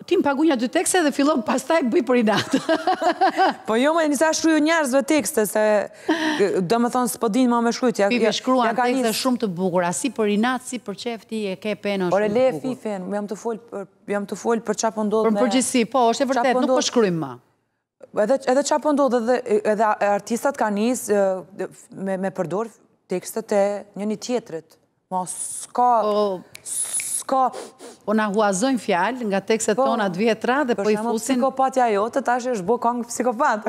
ti më pagunja 2 tekste dhe fillon pastaj bëj për inat. Po jo më nisa shkruju njerëzve tekste, se do me thonë s'po din ma me shkrujt. Fifi shkruan tekste shumë të bukura, si për inat, si për qefti, e ke penën shumë Ore të le bukur. Fifin, jam të folë për qa po ndodh Për përgjithësi, po, është e vërtet, nuk po shkrujmë ma. Edhe qa po ndodh, edhe artistat ka njësë me përdor tekstet e njëni tjetrit. Ma s'ka... Po na huazojnë fjalë nga tekstet tona të vjetra dhe po i fusin... Psikopatja jote, tash është bo kongë psikopat.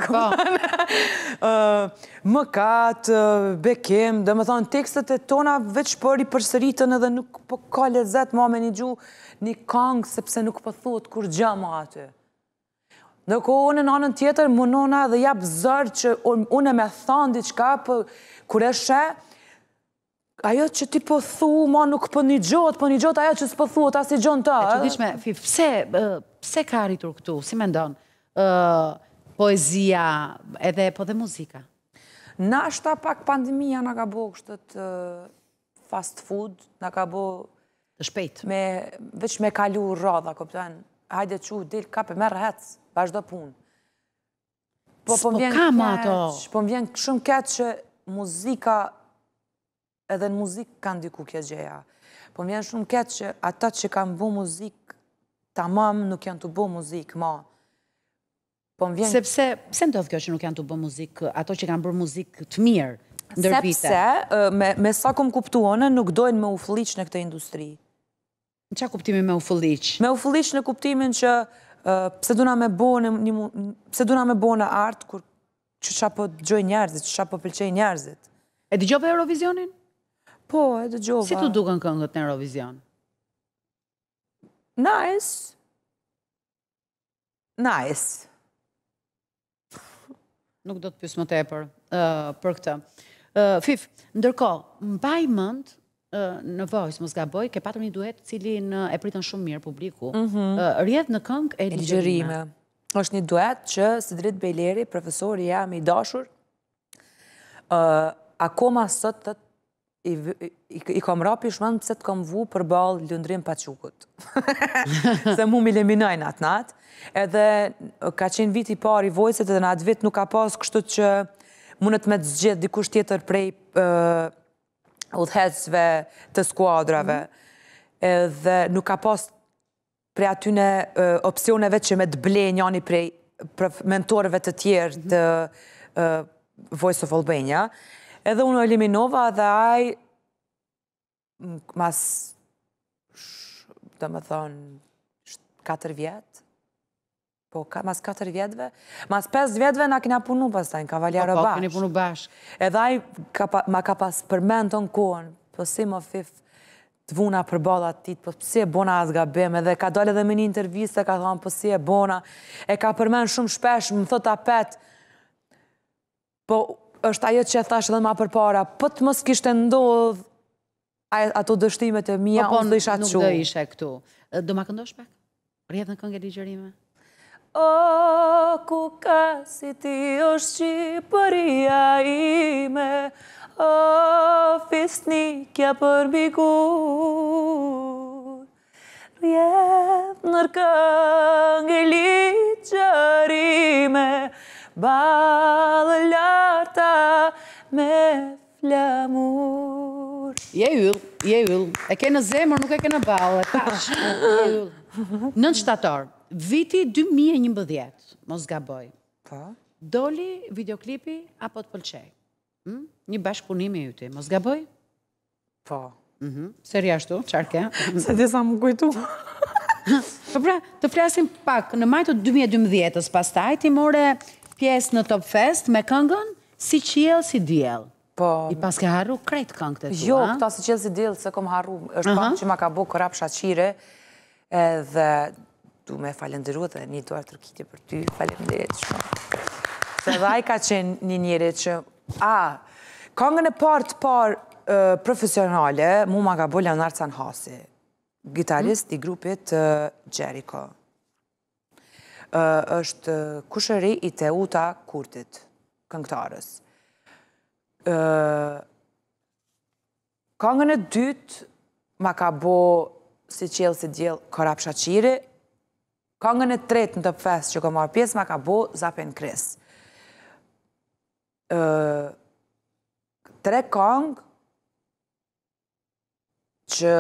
Mëkat, bekim, dhe me thonë, tekstet e tona veç për i përsëritën edhe nuk po ka lezet ma me një gjuhë një kongë, sepse nuk po thot kur gjama aty. Në kohë në anën tjetër, mënona dhe jap zërë që unë me thonë diqka, kur e she, ajo që ti po thu, ma nuk po një gjot, ajo që s'po thu, ta si gjon ta. E që diqme, Fif, pse ka arritur këtu, si me ndonë, poezia, edhe po dhe muzika? Nashta pak pandemia nga ka bo kështët fast food, nga ka bo... Të shpejt. Veç me kalu radha, këpëtan, hajde që del kape, merë hec, vazhdo pun. Po më vjen shumë keq që muzika, edhe në muzikë kanë diku kjo gjeja. Po më vjen shumë keq që ata që kanë bo muzikë, tamam nuk janë të bo muzikë, ma. Sepse, pse ndodhë kjo që nuk janë të bo muzikë, ato që kanë bërë muzikë të mirë, ndër vite? Sepse, me sa kom kuptuone, nuk dojnë me u fëlliq në këtë industri. Në qa kuptimi me u fëlliq? Me u fëlliq në kuptimin që pse duna me bo në artë, që qa po gjoj njerëzit, që qa po pëlqej njerëzit. E dëgjove Eurovisionin? Po, e dëgjova. Si të duken këngët në Eurovision? Nice. Nice. Nuk do të pysë më tepër për këtë. Fif, ndërko, mbaj mënd në Voice, mos gaboj, ke patur një duet cilin e pritën shumë mirë publiku. Rjedh në këngë e ligjerime. është një duet që Sidrit Bejleri, profesori jam i dashur, akoma sot të i kom rapi shmanë pëse të kom vu për balë Lundrim Pachukut. Se mu mi leminojnë atë natë. Edhe ka qenë vit i pari i Voice-et edhe në atë vit nuk ka pas kështu që mundet me të zgjedh dikush tjetër prej udhëhecëve të skuadrave. Edhe nuk ka pas prej atyne opcioneve që me të ble njani prej mentorëve të tjerë të Voice of Albania. Edhe unë eliminova dhe aj mas, dhe me thonë, 4 vjetë, po mas 4 vjetëve, mas 5 vjetëve na kina punu pas tajnë, Kavaljarë bashkë. Po, kini punu bashkë. Edhe aj ma ka pas përmen të në kohën, po si më Fif të vuna për bala tit, po si e bona as gabim, edhe ka dole dhe me një intervjiste, ka thonë, po si e bona, e ka përmen shumë shpesh, më thot apet, po është ajo që e thash edhe ma për para, po të mos kishte ndodh ato dështimet e mija, unë dhe isha nuk që. dhe ishe këtu. Do ma këndosh pak? Rjedh në këngë e ligjerime? O, ku ka si ti është Shqipëria ime, o, fisnikja për bigur. Rjedh në këngë e ligjerime, balë larta me flamur. Je yll. E ke në zemër, nuk e ke në balë, e tash. Je yll. 9 shtator, viti 2011, mos gaboj. Doli videoklipi apo të pëlqej? Një bashkëpunimi yti, mos gaboj? Po. Seri ashtu, qarke? Se disa më kujtu. Po pra, të flasim pak, në maj të 2012-ës pastaj, ti more pjesë në Top Fest me këngën Si Qiell si Diell. Po. I pas ke harru krejt këngët e tua. Jo, këta Si Qiell si Diell se kom harru. është pak që ma ka bo Korap Shaqire, edhe du me falenderu dhe një duar tërkitje për ty, falenderit shumë. Se dhe aj ka qenë një njëri që, këngën e parë profesionale, mu ma ka bo Leonard Sanhasi, gitarist i grupit Jericho. Është kushëri i Teuta Kurtit, këngëtarës. Këngën e dytë ma ka bo Si Qiell si Diell Korap Shaqiri, Këngën e tretë në Top Fest që ka marrë pjesë ma ka bo Zapen Kris. 3 këngë që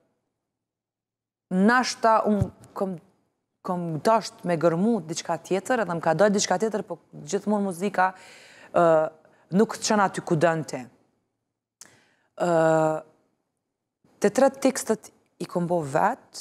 nashta unë kom dasht me gërmu diçka tjetër, edhe më ka dojtë diçka tjetër, po gjithmonë muzika nuk të qënë aty ku dënë ti. Të 3 tekstet i kom bo vetë,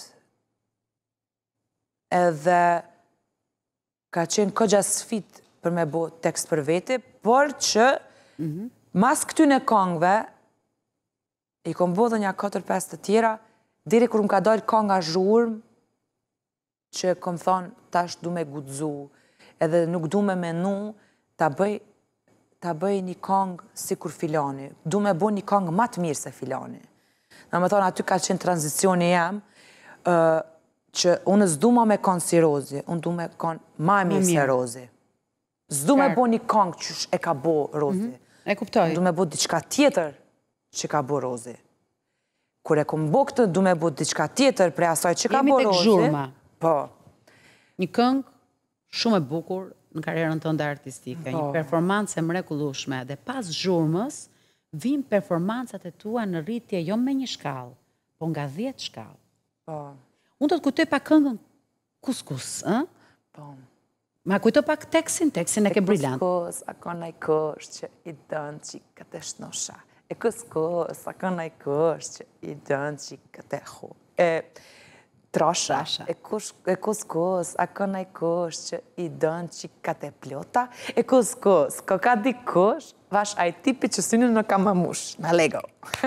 edhe ka qenë këgja sfit për me bo tekst për vete, por që mas këtyne këngëve, i kom bo dhe një 4-5 të tjera, diri kur më ka dojtë kënga zhurmë, që kom thonë, tash du me gudzu, edhe nuk du me menu, ta bëj një këngë si kur filani. Du me bo një këngë ma të mirë se filani. Në me thonë, aty ka qenë tranzicioni jam, që unë s'du ma me konë si Rozi, unë du me konë ma mirë se Rozi. S'du me bo një këngë që e ka bo Rozi. E kuptoj. Du me bo diçka tjetër që ka bo Rozi. Kur e kom bo këtë, du me bo diçka tjetër pre asaj që ka bo Rozi. Jemi tek zhurma. Po. Një këngë shumë e bukur në karierën tënde artistike, një performancë e mrekullueshme, dhe pas zhurmës vijnë performancat e tua në rritje jo me një shkallë, po nga 10 shkallë. Po. Unë do të kujtoj pak këngën Kuskus, ë? Po. Ma kujtoj pak tekstin e ke brillant. Kuskus, a ka naj kush që i dënë që ka të shnosha. E kuskus, a ka naj kush që i dënë që ka të hu. Trasha. E kuskus, a ka naj kush që i dënë që ka të plota. E kuskus, ka dikush, vash a i tipi që synin në ka mamush. Na lego.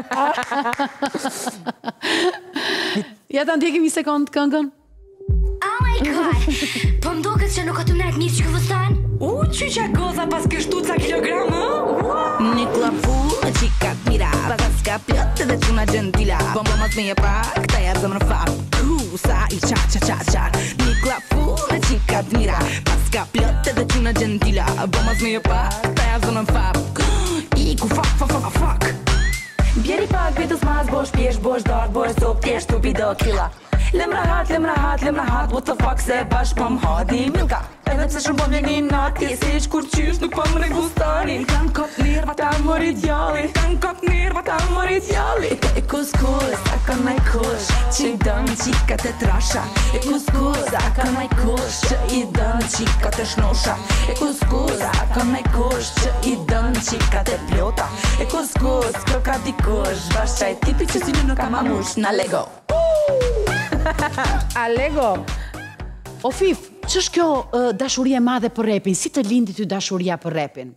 Ja ta ndjekim një sekundë këngën. Oh my god, po mdoket që nuk ka të mnajt mirë që këvëstan? Qyqa goza pas kështu ca kilogramë? Një klapu, qika t'mira, pas s'ka plot edhe quna gjendila. Bombo mas me je pak, ta ja zëmë në fat, sa i qa. Një klapu, qika t'mira, pas s'ka plot edhe quna gjendila. Bombo mas me je pak, ta ja zëmë në fat, i ku fuck. Bjeri pak, vetës mas, bosh pjesh, bosh dark, bosh sop, tjesh, tupi do killa. Lem rahat, what the fuck, se bash pëm hadi milka. Edhe pse shumë pëm një nati, se ish kur qysh nuk pëm regustani. Kanë kop nerva ta morit jalli, E kuskus, a ka naj kush, që i dënë qikat e trasha. E kuskus, a ka naj kush, që i dënë qikat e shnosha. E kuskus, a ka naj kush, që i dënë qikat e plota. E kuskus, kër ka dikush, bash qaj tipi që si nuk ka mamush. Na lego. Alego, o Fif, që është kjo dashuria e madhe për repin? Si të lindi ty dashuria për repin?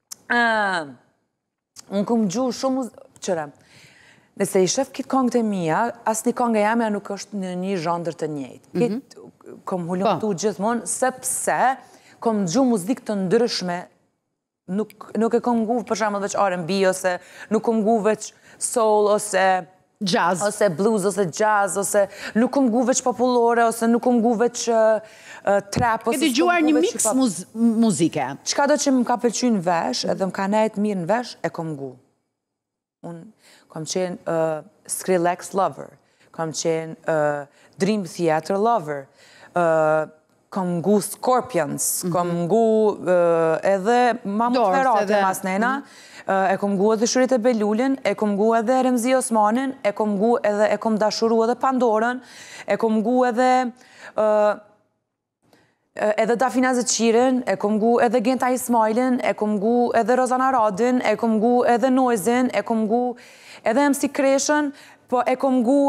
Unë kom gju shumë qëre. Nëse i shef kitë kongët e mija, asë një kongë e jamja nuk është në një zhandër të njëjtë. Kitë kom hullumtu gjithmonë, sepse kom gju muzikë të ndryshme, nuk e kom gu për shamë veç R&B, ose nuk kom gu veç soul, ose jazz, ose blues, ose jazz, ose nuk kom gu veç popullore, ose nuk kom gu veç trap, ose... Ke dëgjuar një mix muzike? Qka do që më ka pëlqy në vesh, edhe më ka nejt mirë në vesh, e kom gu. Unë kom qenë Skrillex lover, kom qenë Dream Theater lover, kom gu Scorpions, kom gu edhe Mamut Ferate mas nena, e kom gu edhe Shurit e Belullin, e kom gu edhe Remzi Osmanin, e kom gu edhe, e kom dashuru edhe Pandorën, e kom gu edhe Dafina Zeqirin, e kom gu edhe Genta Ismailin, e kom gu edhe Rozana Radin, e kom gu edhe Noizin, e kom gu edhe MC Kreshën, po e kom gu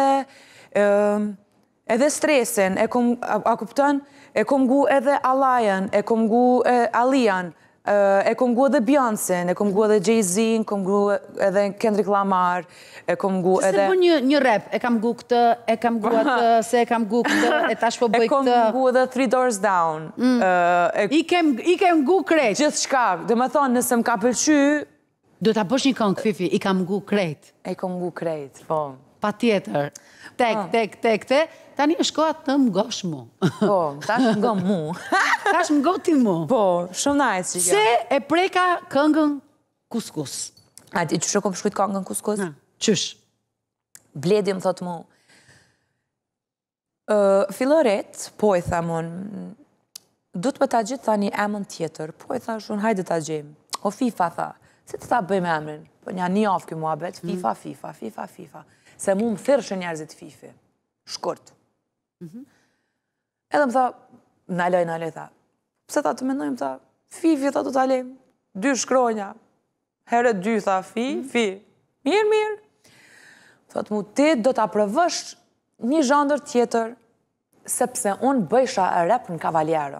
edhe Stresin, a kuptën? E kom gu edhe Alajan, e kom gu Alian, e kom gu edhe Beyoncé, e kom gu edhe Jay-Z, e kom gu edhe Kendrick Lamar, e kom gu edhe... Se bë një rap, e kam gu këtë, e kam gu atë, se e kam gu këtë, e tash po bëj këtë... E kom gu edhe Three Doors Down. I kem gu krejt. Gjithë shka, dhe me thonë, nëse më ka pëlqy... Do t'a bësh një këngë, Fifi, i kam gu krejt. E kom gu krejt, po. Pa tjetër. Tek, tani është koha të m'gosh mu. Po, tash m'go mu. Tash m'go ti mu. Po, shumë najtë që kjo. Se e preka këngën Kuskus. A ti qështë kom shkujt këngën Kuskus? Qysh? Bledi më thotë mu, Filloret, po i thamon, du të më ta gjithë tha një emën tjetër, po i thashun, hajde ta gjemë. O FIFA, tha, se të ta bëjmë emrin? Po një afë kjo muhabet, FIFA. Se mu më thyrëshë njerëzit FIFA. Shkurt. Edhe më tha, naloj, tha. Pse ta të mendojmë, tha, FIFA, tha, du të alejmë. 2 shkronja. Herë 2, tha, fi. Mirë. Thot mu, ti do të aprovësh një zhandër tjetër, sepse unë bëjsha rap në Cavaliero.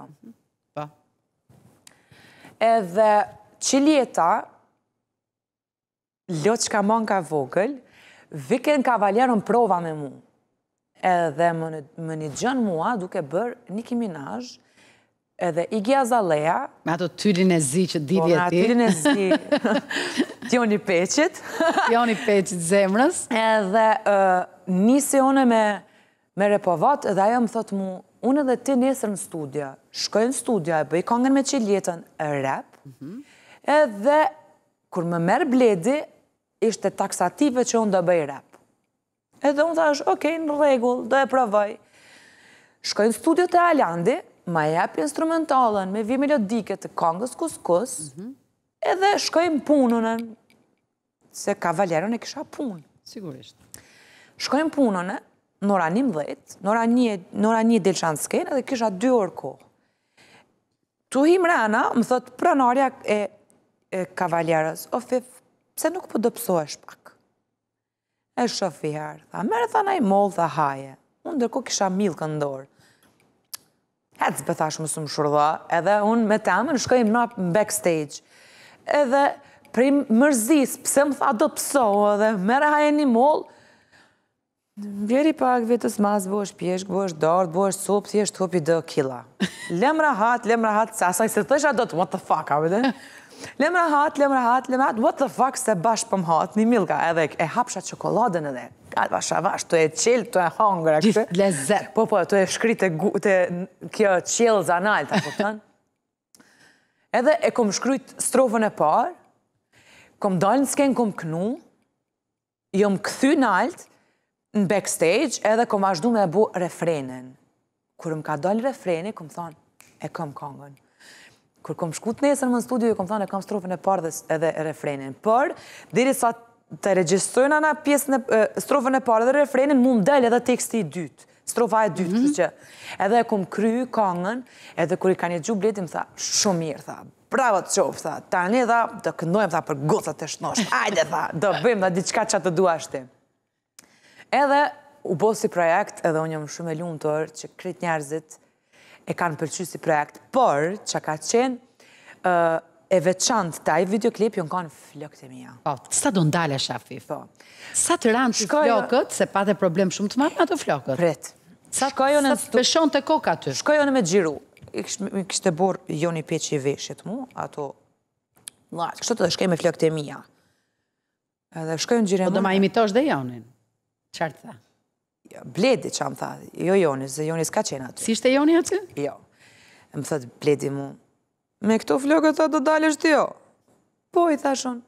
Edhe Qiljeta, lot që ka mon ka vogël, vike në Cavaliero në prova me mu. Edhe më një gjën mua duke bërë Nicki Minaj, edhe Iggy Azalea. Me ato tyrin e zi që didje ti. Po, me ato tyrin e zi, Tioni Peqit. Tioni Peqit zemrës. Edhe nisi une me repovat, edhe ajo më thot mu, unë edhe ti nesër në studia, shkoj në studia, e bëj kongën me Qiljetën rap, edhe kur më merë Bledi, ishte taksative që unë do bëj rap. Edhe unë thash, okej, në regull, do e provoj. Shkoj në studio të Alandi, ma jep instrumentalën me vi melodike të kongës kuskus, edhe shkoj në punën, se Cavalieron e kisha punë. Sigurisht. Shkoj në punën, në ora 11, në ora 1 del shanë skenë, edhe kisha 2 orë kohë. Tu him rana, më thot pranarja e Cavalierës, o fif, pse nuk po dëpsohesh pak? E shofi herë, tha, mere tha na i mollë, tha haje. Unë ndërko kisha milë këndorë. Hecë bethash më shumë shurda, edhe unë me temën shkoj në backstage. Edhe prej mërzis, pse më tha dëpsohë, edhe mere haje një mollë, vjeri pak vetës mas, bësh pjeshk, bësh dardë, bësh sopë, thjesht hopi 2 kila. Lem rahat, asaj se thësha do të, what the fuck, a vëde? Lem rahat, what the fuck, se bashkë pëm hat, një milka, edhe e hapsha qokoladën edhe, atë vash, të e qilë, të e hangre, gjithë lezet. Po, të e shkrit të kjo qilë zanal, ta kuptan. Edhe e kom shkryt strofën e parë, kom dalë në skenë, kom kënu, jom këthy në altë, në backstage, edhe kom vazhdu me bu refrenin. Kur më ka dalë refreni, kom thonë, e kom kongën. Kur kom shkut nesër më në studio, kom thonë, e kom strofën e parë dhe edhe refrenin. Por, diri sa të registrojnë ana pjesën e strofën e parë dhe refrenin, mu më delë edhe teksti i dytë. Strofa e dytë, që edhe e kom kryu kongën, edhe kur i ka një gju Bledi, më tha, shumë mirë, tha, bravo të qofë, tha, tani, tha, do këndojmë, tha, për gocat e shnosh, ajde, tha, do bëjmë, tha, diçka që të duashti. Edhe u bo si projekt, edhe unë jam shumë e lumëtor që krit njerëzit e kanë pëlqy si projekt, por që ka qenë e veçantë taj videoklip jo në kanë flokët e mija. Po, sa do ndale Shafif? Po. Sa të ranë të flokët, se pa dhe problem shumë të marrë me ato flokët? Pret. Sa të peshon të koka ty? Shkojone me gjiru. Kështë e borë Joni Peqi i veshit mu, ato... Kështë të dhe shkoj me flokët e mija. Edhe shkojnë gjire mu... Po do ma imitosh dhe Jonin? Qartë tha? Bledi që më tha, jo Joni, se Joni s'ka qenë aty. Si ishte Joni aty? Jo. Më thët Bledi mu, me këto flokët tha do dalësht ti jo. Po, i thashon.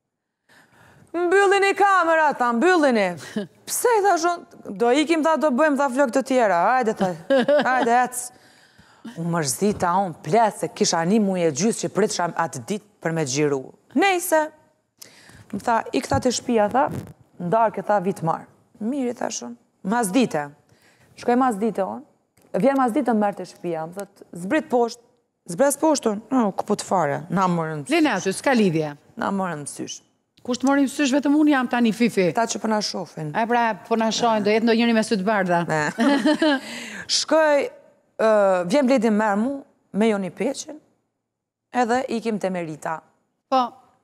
Mbyllini kamera, tha, mbyllini. Pse, i thashon, do ikim, tha, do bëjmë, tha, flokët të tjera. Hajde, tha, hajde, ecë. Unë mërzita, unë plesë, se kisha një muje gjysë që pritësha atë ditë për me gjiru. Nejse. Më tha, i këta të shpia, tha, ndarë këta vitë marë. Mirë, i thashon. Mazdite. Shkoj mazdite, on. Vjen mazdite më mërë të shpia. Më thët, zbrit poshtë. Zbres poshtën. Këput fare. Na morën mësysh. Lene aty, s'ka lidhje. Na morën mësysh. Kusht morin mësysh, vetëm unë jam tani Fifi. Ta që përna shofin. A pra, përna shojnë, do jetë ndo njëri me sytë bardha. Shkoj, vjen Bledi mërë mu, me Joni Peqin, edhe ikim të Merita. Po.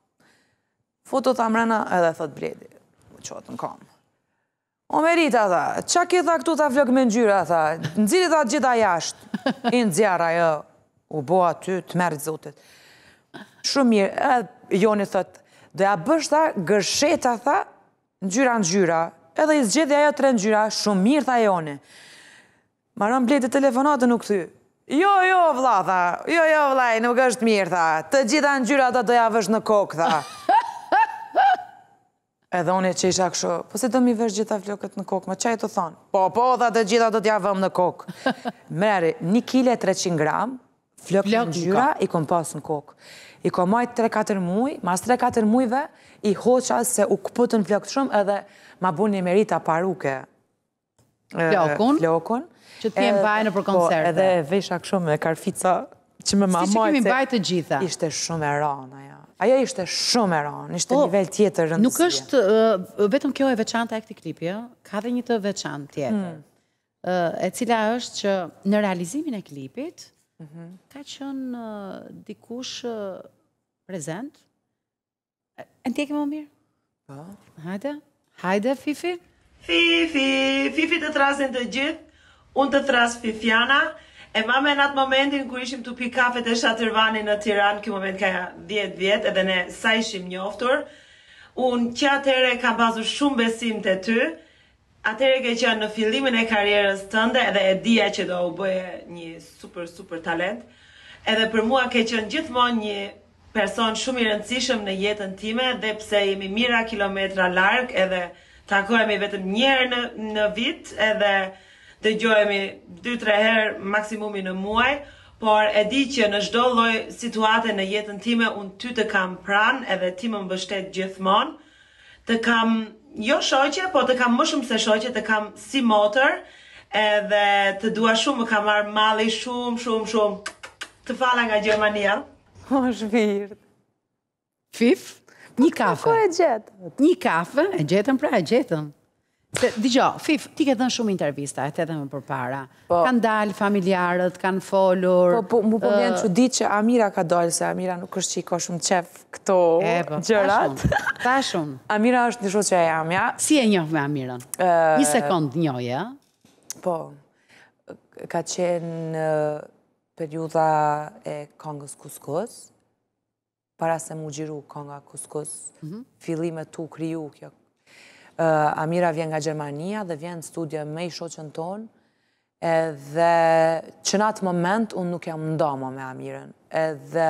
Foto tha mrena, edhe thot Bledi. Qotë në kam. O Merita, tha, qa ki tha këtu tha flok me ngjyra, tha, nëziri tha gjitha jashtë. I në zjara, jo, u bo aty, të merit zotit. Shumë mirë, edhe Joni thot, doja bësh, tha, gërsheta, tha, ngjyra, edhe i zgjedi ajo 3 ngjyra, shumë mirë, tha Joni. Maron Bledi telefonatë nuk thy. Jo, vla, tha, jo, vla, nuk është mirë, tha, të gjitha ngjyra, tha, doja vësh në kokë, tha. Edhe unë që isha kështu, po se do mi vesh gjitha flokët në kokë, më qaj të thonë? Po, dha të gjitha do t'ja vëm në kokë. Meri, 1 kile 300 gram, flokë në gjyra, i kom pas në kokë. I kom majtë 3-4 muj, mas 3-4 mujve, i hoqa se u këpëtën flokët shumë, edhe ma bu një merita paruke. Flokun. Që t'jem bajnë për koncerte. Po, edhe vesha kështu me karfica, që me ma majtë. Si që kemi bajtë të gjitha. Ishte shumë e rana, ja. Ajo ishte shumë e ranë, ishte nivel tjetër rëndësie. Nuk është vetëm kjo e veçanta e këtij klipi, ka dhe një të veçantë tjetër, e cila është që në realizimin e klipit ka qenë dikush prezent. E ndjekim më mirë? Po. Hajde, Fifi? Fifi të thrasin të gjithë, unë të thras Fifiana. E mame në atë momentin kër ishim të pi kafet e Shatërvani në Tiranë, kjo moment ka 10 vjetë, edhe ne sa ishim njoftur. Unë që atëre kam pasur shumë besim të ty, atëre ke qenë në fillimin e karierës tënde, edhe e dia që do u bëje një super talent. Edhe për mua ke qenë gjithmonë një person shumë i rëndësishëm në jetën time, dhe pse jemi mira kilometra larg, edhe takohemi vetëm njerë në vit, edhe dëgjojemi 2-3 herë maksimumi në muaj, por e di që në çdo lloj situate në jetën time unë ty të kam pranë, edhe ti më mbështet gjithmonë. Të kam jo shoqe, po të kam më shumë se shoqe, të kam si motër, edhe të dua shumë, më ka marrë malli shumë. Të fala nga Gjermania. O, shvirt. Fif, një kafe. Ko e gjetën? Një kafe, e gjetën. Dgjoj, Fif, ti ke dhënë shumë intervista, e të edhe më përpara. Kanë dalë familjarët, kanë folur. Mu po vjen çudi që Amira ka dalë, se Amira nuk është që i ka shumë qef këto gjërat. Ta shumë. Amira është një shoqja e jamja. Si e njoh me Amirën? Një sekond njohje, a? Po, ka qenë periudha e këngës Kuskus, para se mu gjiru kënga Kuskus, fillimet tu kriju kjo. Amira vjen nga Gjermania dhe vjen në studio me i shoqën tonë, edhe që në atë moment unë nuk jam ndama me Amirën, edhe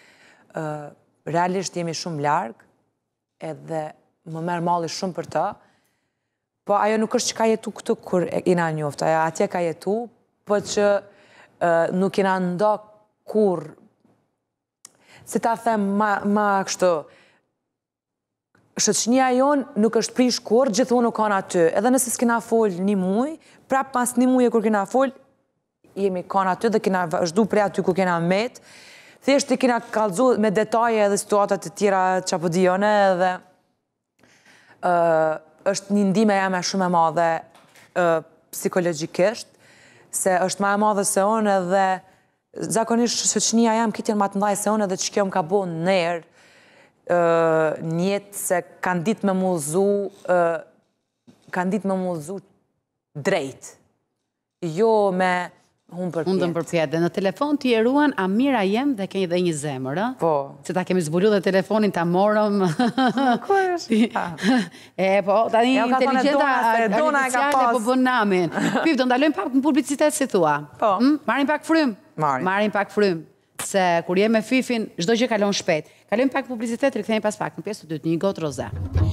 realisht jemi shumë largë, edhe më merë malli shumë për ta, po ajo nuk është që ka jetu këtë kur ina njofta, atje ka jetu, po që nuk ina nda kur, si ta them ma kështu, shoqënia jonë nuk është prish kur, gjithmonë nuk kanë aty. Edhe nëse s'kina fol një muj, prap pas një muj e kur kina fol, jemi kanë aty dhe kina vazhdu prej aty ku kina met. Thjesht i kina kallëzu me detaje edhe situatat të tjera që apo dijone, edhe është një ndime jame shumë e madhe psikologjikisht, se është ma e madhe se unë edhe zakonisht shoqënia jam kitjen ma të ndaj se unë edhe që kjo më ka bo nërë, njetë se kanë ditë me mullzu drejt. Jo me hunë për pjetë. Hundën për pjetë. Dhe në telefon t'i eruan Amira jem dhe keni dhe një zemër, a? Po. Se ta kemi zbulu dhe telefonin t'a morëm. Kur është? E, po, ta një inteligenta artificiale po bën namin. Pif, do ndalojmë pak në publicitet si thua. Po. Marim pak frym? Marim pak frym. Se kur jem me Fifin, çdo gjë kalon shpejt. Kalojmë pak publicitet, rikthehemi pas pak në pjesën e dytë, një gotë roze.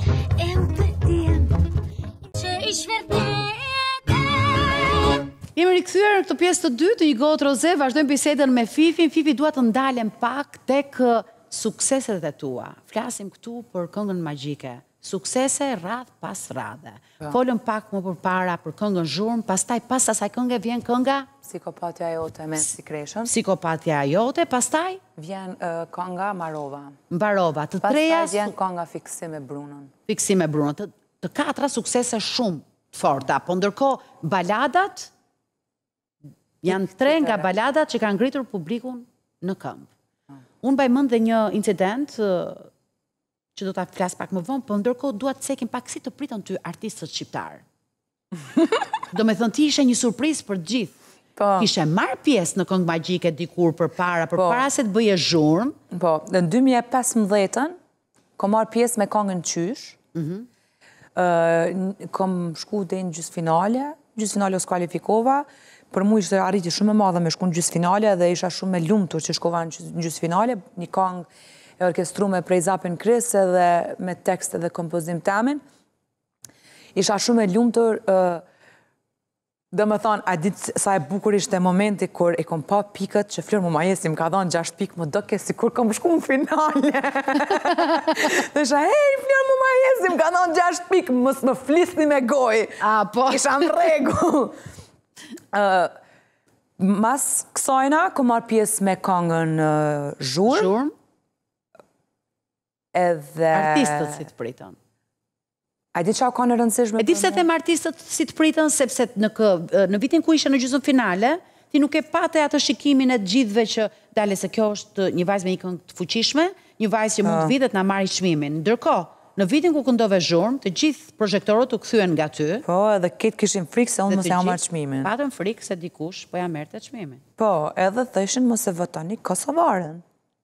Jemi rikthyer në këtë pjesë të dytë, një gotë roze, vazhdojmë bisedën me Fifin. Fifi, dua të ndalem pak tek sukseset e tua. Flasim këtu për këngën magjike. Suksese radh pas radhe. Folëm pak më përpara për këngën Zhurmë, pastaj pas asaj këngë vjen kënga Psikopatja jote me Secretion. Psikopatja jote, pastaj vjen kënga Mbarova. Mbarova, të treja. Pastaj vjen kënga Fiksim me Brunën. Fiksim me Brunën. Të katra suksese shumë forta, po ndërkohë baladat janë 3 nga baladat që kanë ngritur publikun në këmbë. Unë mbaj mend dhe një incident që do ta flas pak më vonë, po ndërkohë dua të cekim pak si të pritën ty artistët shqiptar. Do me thënë ti ishe një surprizë për gjithë. Kishe marrë pjesë në këngë magjike dikur përpara se të bëje Zhurmë. Po, në 2015 kom marrë pjesë me këngën Qysh. Kom shku dhe në gjysmë finale u skualifikova. Për mu ishte arritje shumë e madhe me shku në gjysmë finale dhe isha shumë e lumtur që shkova në gjysmë finale. Një këngë e orkestrume prej Zapin Kris edhe me tekst edhe kompozim tamin. Isha shumë e lumtur, dhe më thonë, a ditë sa e bukur ishte momenti kur e kom pa pikët që Flor Mumajesi më ka thonë 6 pikë, më doke si kur kom shku në finale. Dhe isha, hej, Flor Mumajesi më ka thonë 6 pikë, mës më flisni me goj. Po. Isha në regu. Mas kësajna, kom marrë pjesë me këngën Zhurmë. Zhurmë. Edhe... Artistët si të pritën. A di qa ka në rëndësishme? E di se them artistët si të pritën, sepse në vitin ku ishe në gjysmë finale, ti nuk e pate atë shikimin e gjithve që dale se kjo është një vajzë me një këngë të fuqishme, një vajzë që mund të vitet na marri çmimin. Ndërkohë, në vitin ku këndove Zhurmë, të gjithë projektorët u kthyen nga ty. Po, edhe këtë kishin frikë se unë mos ja marr çmimin. Patën frikë se dikush po ja merrte çmimin. Po, edhe thëshin mos e votoni Kosovarën.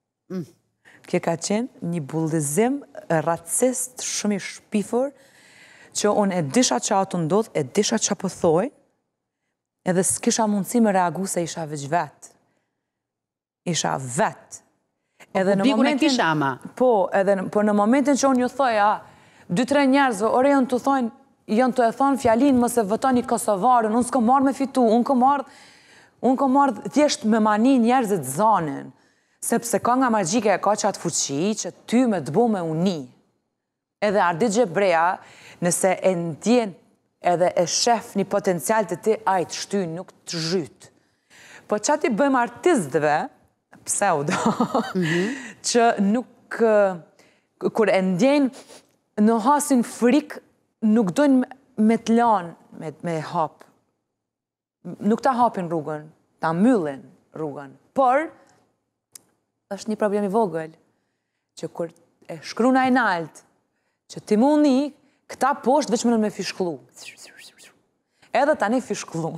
Kjo ka qenë një bullizim racist shumë i shpifur, që unë e disha që ato ndodh, e disha që po thoj, edhe s'kisha mundësi me reagu se isha veç vetë. Isha vetë. Biku në kisha ama. Po, por në momentin që unë ju thoja, 2-3 njerëzve, ore janë të thojnë, janë të e thonë fjalinë mëse vëtoni Kosovarën, unë s'ko marrë me fitu, unë ko marrë thjesht me mani njerëzit zanin, sepse kënga magjike e ka qatë fuqi që ty me të bo me uni. Edhe Ardit Gjebrea, nëse e ndjen edhe e shef një potencial të ti, ajtë shty nuk të zhyt. Po që ati bëjmë artistëve, pseudo, që nuk, kur e ndjen në hasin frik, nuk dojnë me të lanë, me hap. Nuk ta hapin rrugën, ta myllin rrugën. Por, është një problem i vogël, që kur e shkruna e nalt, që ti mundi, këta poshtë veç mënën me fishklu. Edhe tani fishkllun.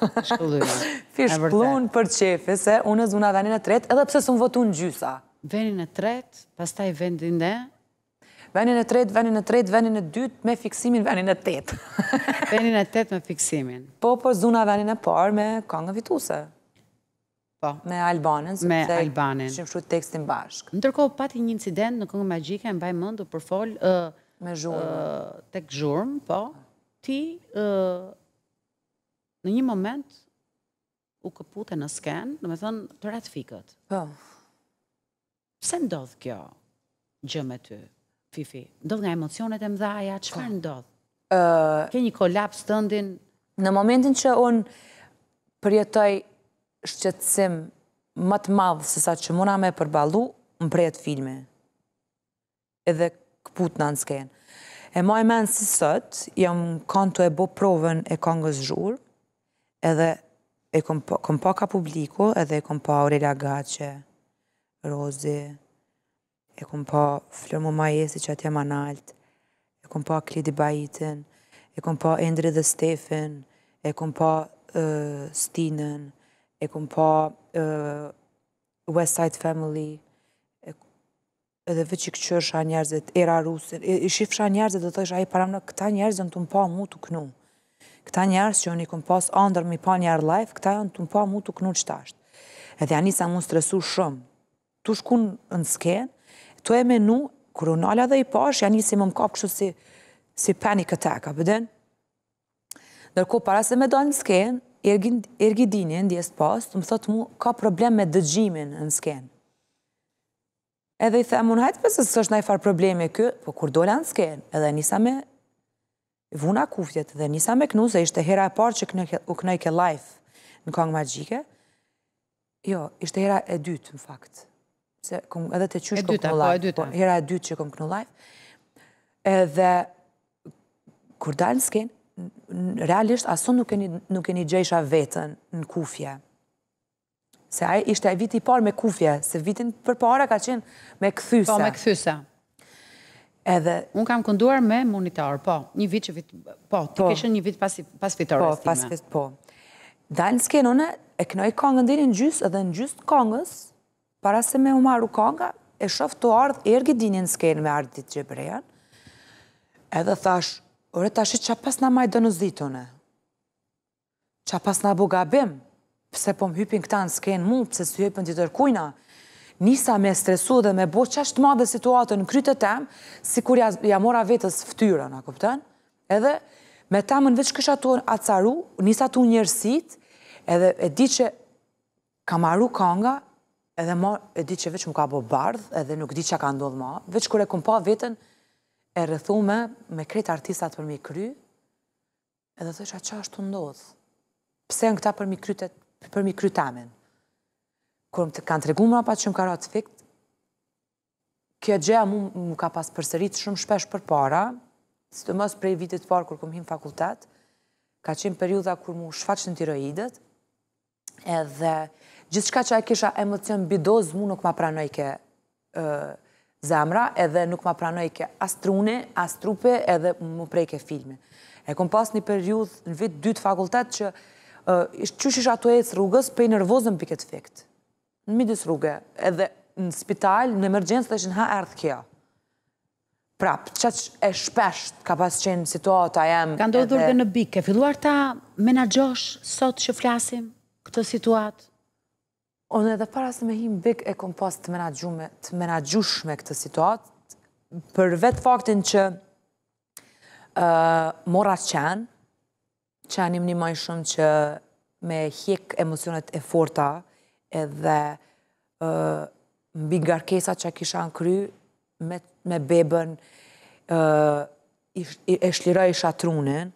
Fishkllun për qefi, se unë e zuna venin e tret, edhe pse s'unë votu në gjysa. Venin e tret, pastaj vendin dhe? Venin e tret, venin e dyt, me fiksimin venin e tet. Venin e tet me fiksimin. Po, zuna venin e par me këngë vituse. Po. Me Albanin. Me Albanin. Shimë shru tekstin bashk. Ndërkohë pati një incident në këngë magjike, mbaj mëndu për fol... Me Zhurmë. Tek Zhurmë, po. Ti, në një moment, u këpute në sken, në me thënë të ratifikët. Po. Pse ndodhë kjo gjë me ty, Fifi? Ndodhë nga emocionet e mdhaja, çfarë ndodhë? Ke një kolaps të ndin? Në momentin që unë përjetoj shqetësim më të madhë se sa që muna me përbalu, më prejet filmi. Edhe këput në skenë. E maj menë si sot, jam kanë të e bo provën e këngës Zhurmë, edhe e kom pa ka publiku, edhe e kom pa Aurelia Gace, Rozi, e kom pa Flor Mumajesi që atje manalt, e kom pa Klidi Bajitin, e kom pa Endri dhe Stefan, e kom pa Stinën, e kom pa West Side Family, edhe veç i këqësha njerëzit, Era Rusin, i shifësha njerëzit dhe të isha i param në këta njerëzit në të më pa mu të kënu. Këta njerëz që unë i kom pas andër mi pa njerë live, këta janë të më pa mu të kënu qëta është. Edhe janë nisa mu stresu shumë. Tu shkun në skenë, tu e menu, kër unë ala dhe i pash, janë nisi më më kap kështu si panic attack, a pëden? Dërko, para se me dalë në skenë, Ergidini, ndjes pas, të më thotë mu, ka problem me dëgjimin në skenë. Edhe i them, unë hajtë pëse së është na i farë probleme kë, po kur dole në skenë, edhe nisa me vuna kufjet, edhe nisa me knu, se ishte hera e parë që u knoj ke live në këngë magjike, jo, ishte hera e dytë, në fakt. Se edhe të qysh kom knu live, hera e dytë që kom knu live. Edhe, kur dalë në skenë, realisht, asun nuk e një gjejsha vetën në kufje. Se ishte viti i parë me kufje, se vitin për para ka qenë me këthysa. Po, me këthysa. Edhe... Unë kam kënduar me monitor, po, një vit që po, ti keshën një vit pas fitores time. Po, pas fitores, po. Dalë në skenë, une e kënoj këngën diri në gjysë, edhe në gjysë këngës, para se me umaru kënga, e shof të ardhë Ergidini në skenë me Ardit Gjebrejan, edhe thash, ore tashi qa pas na maj dënuzit, une? Qa pas na bugabim? Pse po më hypin këta në skenë mu, pse së hypin të tërkujna, nisa me stresu dhe me bo qashtë madhe situatën në krytë tem, si kur ja mora vetës ftyrën, a kupton? Edhe me temën veç kësha tu acaru, nisa tu njërësit, edhe e di që ka maru kanga, edhe e di që veç më ka bo bardh, edhe nuk di që ka ndodhë ma, veç kur e kom pa vetën, e rëthume me kretë artistat për mi kry, edhe thësha qa është të ndodhë. Pse në këta për mi kry temin? Kur më kanë të regu më pa që më ka ratë fikt, kjo gjëja mu ka pas përsërit shumë shpesh për para, së të mos prej vitit parë kur kom him fakultet, ka qenë periuda kur mu shfaqë në tiroidet, edhe gjithë shka që a kisha emocion bidoz, mu nuk ma pranoj ke zemra, edhe nuk ma pranoj ke as trune, as trupe, edhe mu prej ke filmi. E kom pas një periud në vit 2 të fakultet që qysh isha ato ecë rrugës, prej nervozën për këtë fikt. Në midis rrugë, edhe në spital, në emergjensë, dhe ishin ha erdhë kjo. Prap, që e shpesht ka pas qenë situata jem... Ka ndodhur dhe në bik, ke filluar ta menagjosh sot që flasim këtë situatë? Unë edhe para se me him bik e kom pas të menagjush me këtë situatë, për vetë faktin që mora qenim një maj shumë që me hjek emocionet e forta, edhe mbi ngarkesa që kisha në kry, me bebën, e shliroj shatrunin,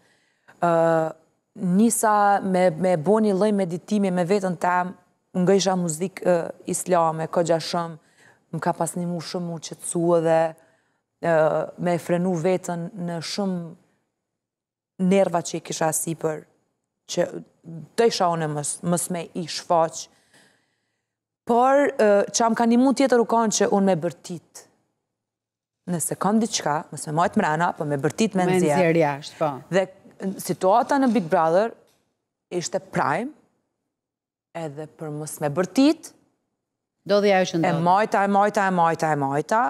nisa me bo një lloj meditimi me vetën tem, nga isha muzik islame, kogja shumë, më ka pas një mu shumë mu qëtësu edhe me frenu vetën në shumë nerva që i kisha sipër, që të isha une mës me i shfaq, por që am ka një mund tjetër u kanë që unë me bërtit. Nëse kam diqka, mësë me majtë mrena, po me bërtit me nëzjerë. Me nëzjerë jashtë, po. Dhe situata në Big Brother ishte prime, edhe për mësë me bërtit, do dhe ajo që ndodhë. E majta,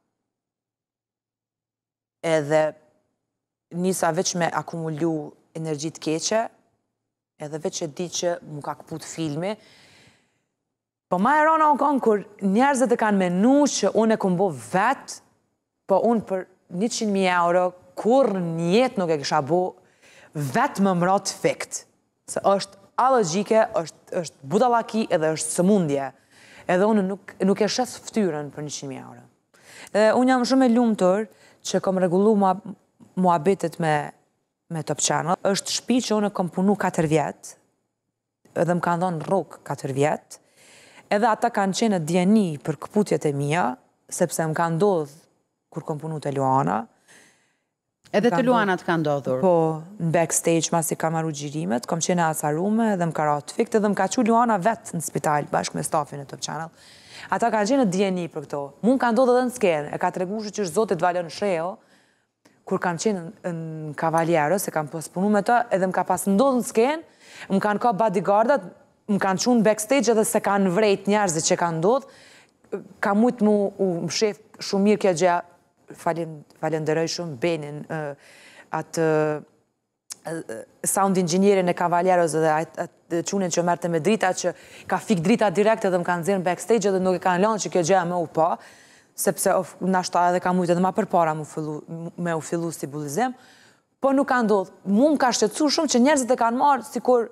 edhe nisa veç me akumulu energjit keqe, edhe veç e di që mu ka këput filmi, po ma e rana unë kanë kur njerëzët e kanë menu që unë e këmë bo vetë, po unë për 100.000 euro, kur njetë nuk e kisha bo vetë më mrat fikt. Se është alogike, është budalaki edhe është sëmundje. Edhe unë nuk e shes ftyrën për 100.000 euro. Edhe unë jam shumë e lumëtur që kom regullu muhabetet me Top Channel. Është shtëpi që unë kom punu 4 vjetë, edhe më kanë dhonë rrugë 4 vjetë, edhe ata kanë qenë djeni për këputjet e mija, sepse më kanë ndodhë kur kom punu të Luana. Edhe të Luana të kanë ndodhur? Po, në backstage, masi ka marru gjirimet, kom qenë acarume, edhe më ka ratë fikt, edhe më ka që Luana vetë në spital, bashkë me stafin e Top Channel. Ata kanë qenë djeni për këto. Mund kanë ndodhë edhe në skenë, e ka të regushu që është Zotit Valion Sheo, kur kam qenë në Cavaliero, se kam pospunu me ta, edhe më ka pas ndodhë në skenë, më kanë ka bodyguardat, më kanë qunë backstage edhe se kanë vrejt njerëzit që kanë ndodhë, ka mujtë më shef shumë mirë kjo gjëja, falenderoj shumë Benin, atë sound inxhinierin e Cavalieros edhe atë qunin që merte me drita, që ka fik drita direkt edhe më kanë zirë në backstage edhe nuk e kanë lanë që kjo gjëja me u pa, sepse nashta edhe ka mujtë edhe ma për para me u fillu si bulizim, po nuk ka ndodhë. Mu më ka shtetsu shumë që njerëzit e kanë marë sikur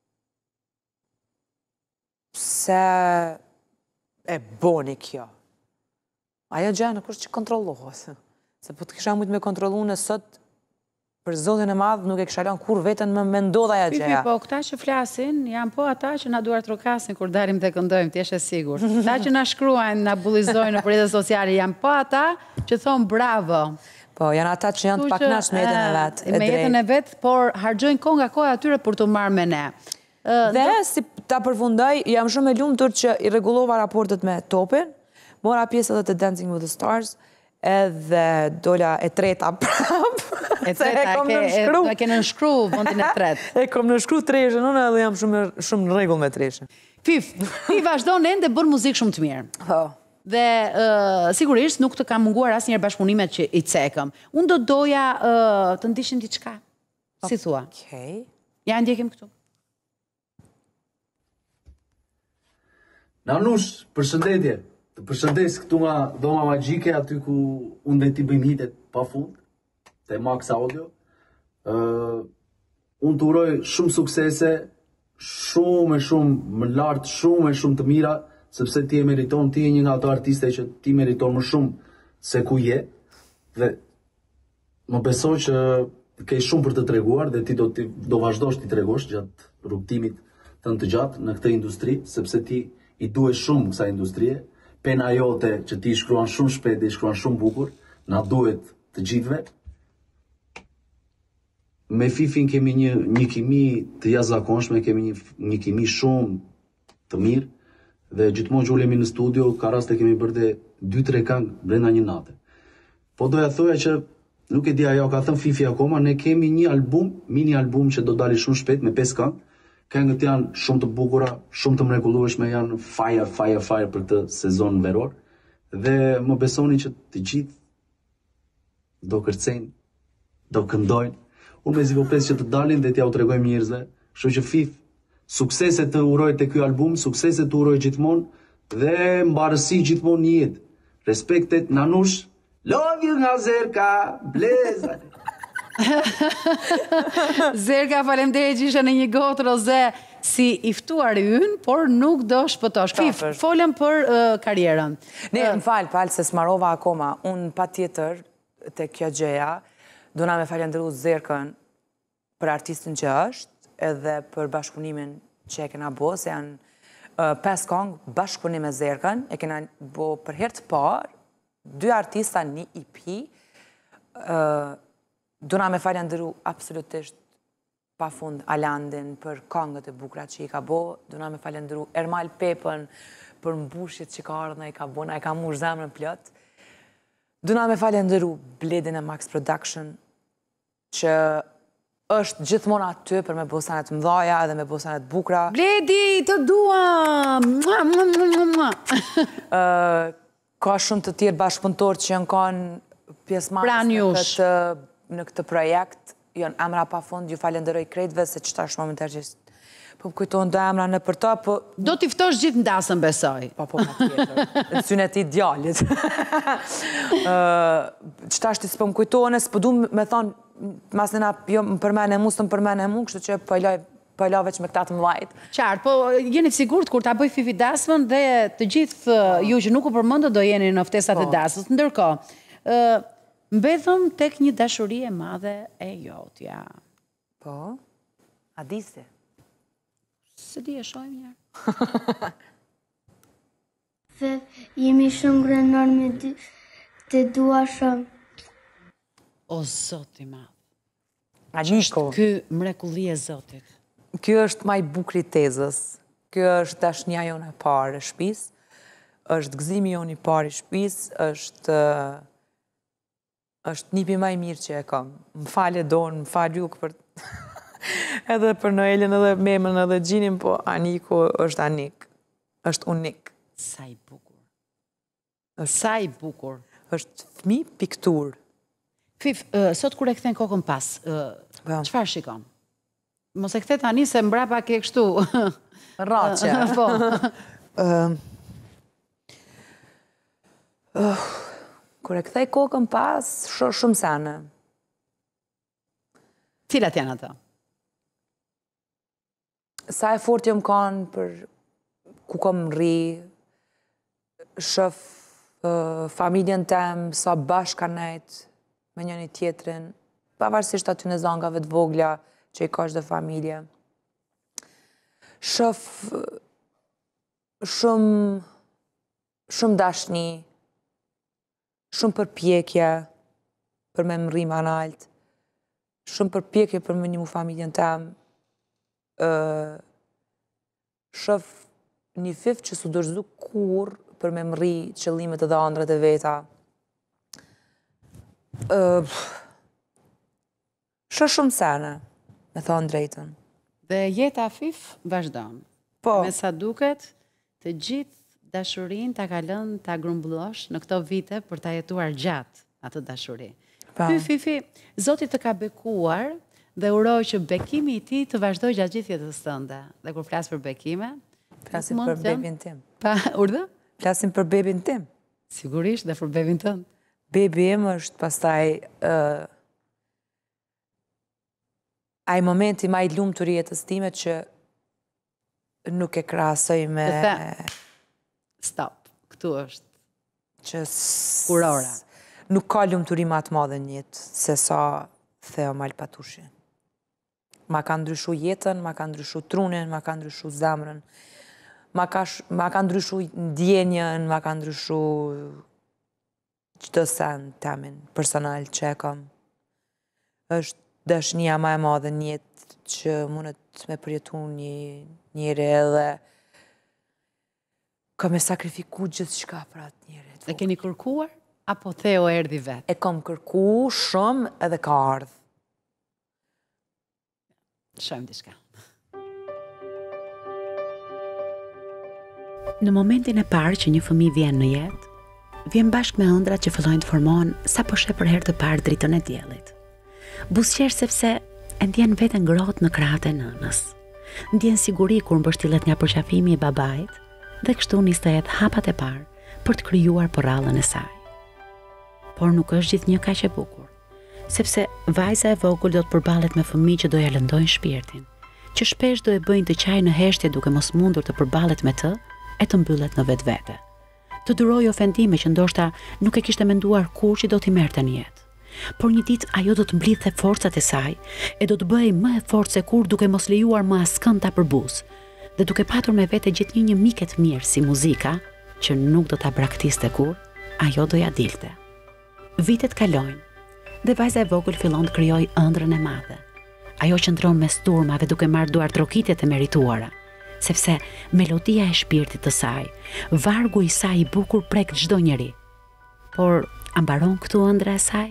se e boni kjo. Ajo gjë nuk është që kontrollohet. Se po të kisha mujtë me kontrollu në sot, për Zotin e madhë, nuk e kisha lanë kur vetën me ndodha ajo gjëja. Po, këta që flasin, janë po ata që na duar trokasin kur darim të këndojmë, t'jeshe sigur. Ata që na shkruajnë, na bulizojnë në rrjetet sociale, janë po ata që thonë bravo. Po, janë ata që janë të paknash me jetën e vetë. Me jetën e vetë, por hargjojnë kohë nga kohë atyre për të marrë me ne. Dhe, si ta përfundoj, jam shumë e lumtur që i rregullova raportet me Topin, mora pjesë edhe të Dancing with the Stars, edhe dola e treta prap. E treta, e ke nënshkru vendin e tretë. E kom nënshkru treshën, unë edhe jam shumë në rregull me treshën. Fif, ti vazhdo në ende bën muzikë shumë të mirë. Po. Dhe sigurisht nuk të kam munguar asnjëherë bashkëpunimet që i cekëm. Unë do doja të ndishim diçka. Si thua? Okej. Ja ndjekim këtu. Nanush, përshëndetje. Të përshëndes këtu nga Dhoma Magjike, aty ku unë dhe ti bëjmë hitet pa fund, te Max Audio. Unë të uroj shumë suksese, shumë më lartë, shumë të mira, sepse ti e meriton, ti e një nga ato artiste që ti meriton më shumë se ku je, dhe më besoj që ke shumë për të treguar dhe ti do vazhdosh ti tregosh gjatë rrugtimit të gjatë në këtë industri, sepse ti i duhet shumë kësaj industrie. Pena jote që ti shkruan shumë shpejt dhe i shkruan shumë bukur, na duhet të gjithve. Me Fifin kemi një kimi të jashtëzakonshme, kemi një kimi shumë të mirë, dhe gjithmonë që ulemi në studio, ka raste kemi bërë dhe 2-3 këngë brenda një nate. Po doja thoja që nuk e di ajo ka thënë Fifi akoma, ne kemi një album, mini album që do dali shumë shpejt me 5 këngë. Këngët janë shumë të bukura, shumë të mrekullueshme, janë fire për këtë sezon veror. Dhe më besoni që të gjithë do kërcejnë, do këndojnë. Unë me zivopres që të dalin dhe t'ja u tregojmë njerëzve. Kështu që Fif, suksese të uroj të ky album, suksese të uroj gjithmonë dhe mbarësi gjithmonë një jetë. Respektet, Nanush, love you nga Zerka, bleza. Zerka, faleminderit që ishe në një gotë roze si i ftuar i ynë, por nuk do shpëtosh. Fif, folëm për karierën. Ne, më falë se smarova akoma, unë pa tjetër të kjo gjëja, duna me falendëru Zerkën për artistin që është, edhe për bashkëpunimin që e kena bo, se janë 5 këngë bashkëpunim me Zerkën, e kena bo për herë të parë, 2 artista, një EP, duna me falendëru absolutisht pa fund Alandin për këngët e bukura që i ka bo, duna me falendëru Ermal Pepën për mbushjet që ka ardhë, i ka bo, i ka mush zemrën plot. Duna me falendëru Bledin e Max Production, që është gjithmonë aty për me bosanet mdhaja dhe me bosanet bukura. Bledi, të dua! Ka shumë të tjerë bashkëpunëtor që janë kanë pjesëmarrës në këtë projekt, janë emra pa fund, ju falenderoj krejtëve se që tash momentar që po më kujtojnë do emra në për ta, po... Do t'i ftosh gjithë ndasën, besoj. Pa tjetër, në synet i djallit. Që tash t'i s'po më kujtojnë, s'po du me thonë, mas nëna jo më përmene mu, së më përmene mu, kështu që po e la veç me këta të mëllajt. Qartë, po jeni sigurt kur ta bëj Fifi dasmën dhe të gjithë ju që nuk u përmendë do jeni në ftesat e dasmës. Ndërkohë, mbetëm tek një dashuri e madhe e jotja. Po? A di se? Se di e shojmë njerë. Dhe jemi shumë grenor me të dua shumë. O, Zoti madh. A gjishko? Ky mrekulli e Zotit. Kjo është maj bukri tezës. Kjo është dashnja jonë e parë e shtëpis. është gëzimi jonë i parë i shtëpis, është nipi më i mirë që e kam. Më falë Don, më falë ju për edhe për Noelin, edhe Memën, edhe Gjinin, po Aniku është Anik. Është unik. Sa i bukur. Sa i bukur. Është fëmijë piktur. Fif, sot kur e kthen kokën pas, çfarë shikon? Mos e kthe tani se mbrapa ke kështu. Rraçe. Po. Kur e kthej kokën pas, shumë sene. Cilat janë ato? Sa e fort jam kanë për ku kom rri, shëf familjen tem, sa bashkë kanë nejtë me njëni tjetrin, pavarësisht aty në zangave të vogla që i ka çdo familje. Shëf shumë dashni, shumë përpjekje për me më rri ma nalt, shumë përpjekje për me një mu familjen tem, shëf një Fif që su dërzu kur për me më rri qëllimet edhe andrat e veta. Shë shumë sene, me thonë drejtën. Dhe jeta Fif vazhdon. Po. Me sa duket, të gjithë dashurin ta ka lënë ta grumbullosh në këto vite për ta jetuar gjatë atë dashuri. Ky Fifi, Zoti të ka bekuar dhe uroj që bekimi i tij të vazhdojë gjatë gjithë jetës tënde. Dhe kur flas për bekime, flasim për bebin tim. Pa, urdhë? Flasim për bebin tim. Sigurisht, dhe për bebin tënë. Bebi im është pastaj ai momenti ma i lumtur i jetës time që nuk e krahasoj me... Stop, këtu është. Që kurora. Nuk ka lumturi ma të madhe në jetë, se sa Theo Malpatushi. Ma ka ndryshu jetën, ma ka ndryshu trunin, ma ka ndryshu zemrën, ma ka ndryshu ndjenjën, ma ka ndryshu çdo sen temin personal që e kam. Është dashnia ma e madhe në jetë që mundet me përjetu njëri edhe ka me sakrifiku gjithë shka për atë njëri. E keni kërkuar, apo Theo erdhi vetë? E kam kërku shumë edhe ka ardhë. Shojmë diçka. Në momentin e parë që një fëmijë vjen në jetë, vjen bashkë me ëndrat që fillojnë të formohen sa po sheh për herë të parë dritën e diellit. Buzëqesh sepse e ndjen veten ngrohtë në krahët e nënës. Ndjen siguri kur mbështillet nga përqafimi i babait dhe kështu nis të jetë hapat e parë për të krijuar porrallën e saj. Por nuk është gjithnjë kaq e bukur, sepse vajza e vogël do të përballet me fëmijë që do ja lëndojnë shpirtin, që shpesh do e bëjnë të qaj në heshtje duke mos mundur të përballet me të e të mbyllet në vetvete. Të duroj ofendime që ndoshta nuk e kishte menduar kur që do t'i merrte në jetë. Por një ditë ajo do të mblidhte forcat e saj e do të bëhej më e fortë se kur duke mos lejuar më askënd ta përbuz, dhe duke patur me vete gjithnjë një mike të mirë si muzika, që nuk do ta braktiste kur, ajo do ja dilte. Vitet kalojnë dhe vajza e vogël fillon të krijojë ëndrrën e madhe. Ajo qëndron mes turmave duke marrë duart trokitjet e merituara, sepse melodia e shpirtit të saj, vargu i saj i bukur prek çdo njeri. Por a mbaron këtu ëndra e saj?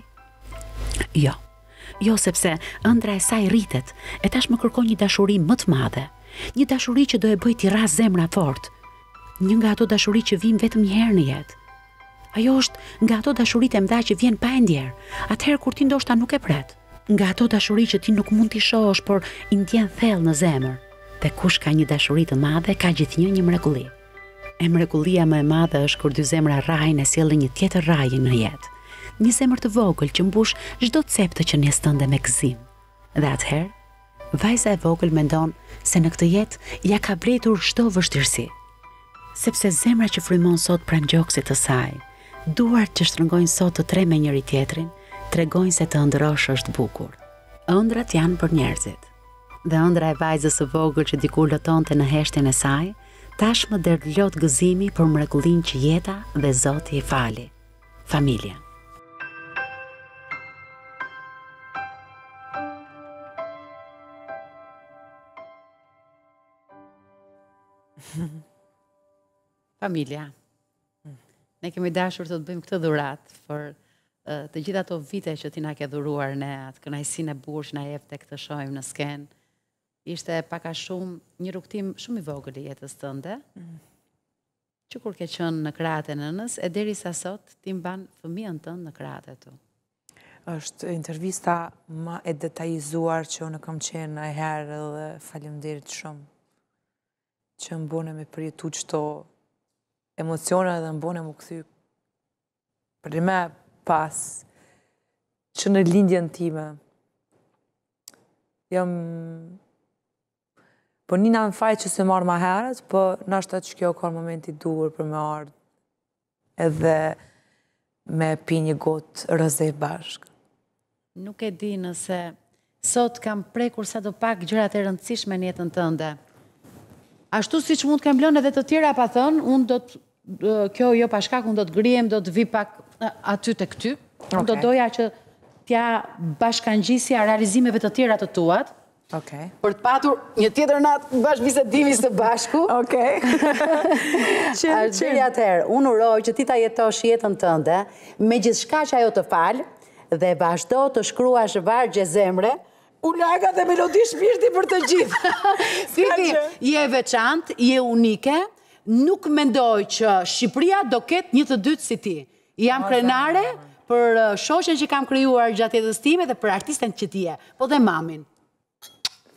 Jo, sepse ëndra e saj rritet e tashmë kërkon një dashuri më të madhe, një dashuri që do e bëj t'i ras zemra fort, një nga ato dashuri që vijnë vetëm një herë në jetë. Ajo është nga ato dashuritë e mëdha që vjen pa e ndjer, atëherë kur ti ndoshta nuk e pret. Nga ato dashuri që ti nuk mund t'i shohësh, por i ndjen thellë në zemër. Dhe kush ka një dashuri të madhe, ka gjithnjë një mrekulli. E mrekullia më e madhe është kur dy zemra rrajnë e sjellin një tjetër rraje në jetë. Një zemër të vogël që mbush çdo ceptë që njes tënde me gëzim. Dhe atëherë, vajza e vogël mendon se në këtë jetë ja ka bletur çdo vështirësi. Sepse zemra që frymon sot pranë gjoksit të saj, duart që shtrëngojnë sot të tre me njëri tjetrin, tregojnë se të ëndrosh është bukur. Ëndrat janë për njerëzit. Dhe ëndra e vajzës së vogël që dikur lotonte në heshtjen e saj, tashmë derdhlot gëzimi për mrekullinë që jeta dhe Zoti i fali. Familja. Familja. Ne kemi dashur të bëjmë këtë dhuratë për të gjitha ato vite që ti na ke dhuruar ne, atë kënaqësinë e bukur që na jep tek të shohim në skenë. Ishte pak a shumë një rrugtim shumë i vogël i jetës tënde, që kur ke qenë në krahët e nënës, e derisa sot ti mban fëmijën tënd në krahët e tu. Është intervista më e detajzuar që unë kam qenë ndonjëherë dhe faleminderit shumë që më bëne me përjetu qëto emocione dhe më bëne më këthy për me pas që në lindjen time jam po një në faj që se marrë ma herët, po nashta që kjo ka momenti duhur për me ardhë edhe me pi një gotë rëze bashkë. Nuk e di nëse sot kam prekur sa do pak gjërat e rëndësishme në jetën tënde. Ashtu si që mund të kem lënë edhe të tjera pa thënë, unë do të, kjo jo pa shkak, unë do të grijem, do të vi pak aty të këty. Unë do doja që t'ja bashkangjisja realizimeve të tjera të tuat. Për të patur një tjetër natë bashkëbisedimi së bashku. Qëri atëherë, unë uroj që ti ta jetosh jetën tënde, me gjithçka që ajo të falë, dhe vazhdo të shkruash vargje zemre, u laga dhe melodi shpirti për të gjithë. Fifi, je veçantë, je unike, nuk mendoj që Shqipëria do ketë një të dytë si ti. Jam krenare për shoqen që kam krijuar gjatë jetës time dhe për artisten që ti je, po dhe mamin.